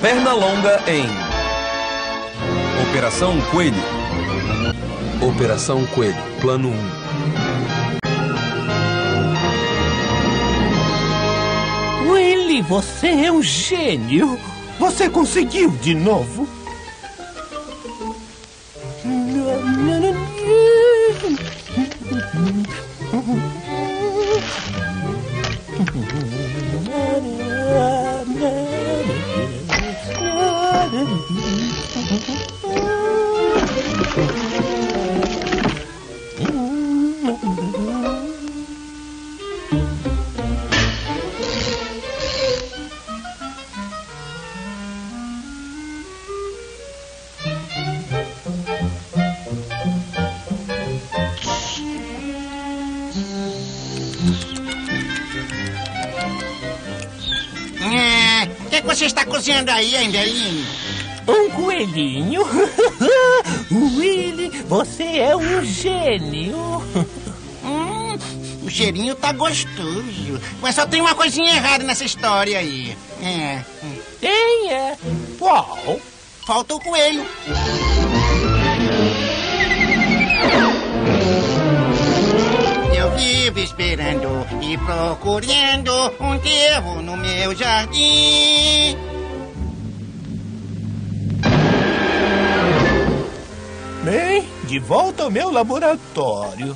Pernalonga em Operação Coelho. Operação Coelho, plano 1. Willy, você é um gênio. Você conseguiu de novo. O que você está cozinhando aí, hein, Belinho? Um coelhinho? Willy, você é um gênio. O cheirinho tá gostoso. Mas só tem uma coisinha errada nessa história aí. Quem é? Qual? Falta o coelho. Eu vivo esperando e procurando um devo no meu jardim. Bem, de volta ao meu laboratório.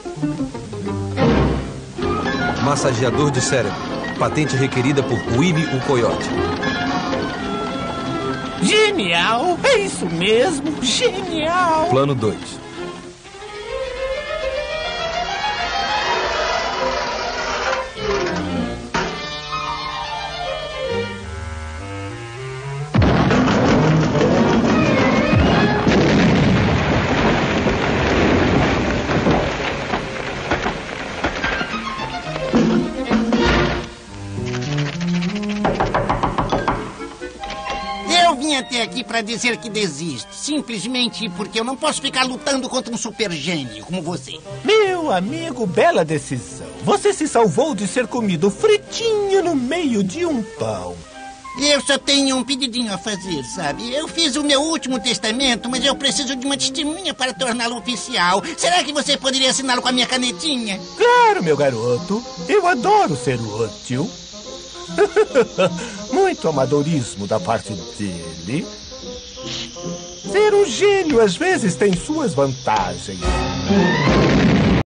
Massageador de cérebro. Patente requerida por Willy o Coiote. Genial! É isso mesmo! Genial! Plano 2. Eu vim até aqui para dizer que desisto. Simplesmente porque eu não posso ficar lutando contra um super gênio como você. Meu amigo, bela decisão. Você se salvou de ser comido fritinho no meio de um pão. Eu só tenho um pedidinho a fazer, sabe? Eu fiz o meu último testamento, mas eu preciso de uma testemunha para torná-lo oficial. Será que você poderia assiná-lo com a minha canetinha? Claro, meu garoto. Eu adoro ser útil. Muito amadorismo da parte dele. Ser um gênio às vezes tem suas vantagens.